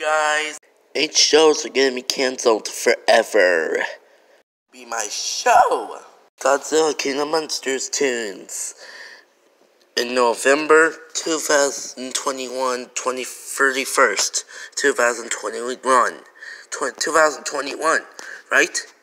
guys, 8 shows are gonna be cancelled forever. Be my show! Godzilla King of Monsters tunes. In November 2021, 31st, 2021, right?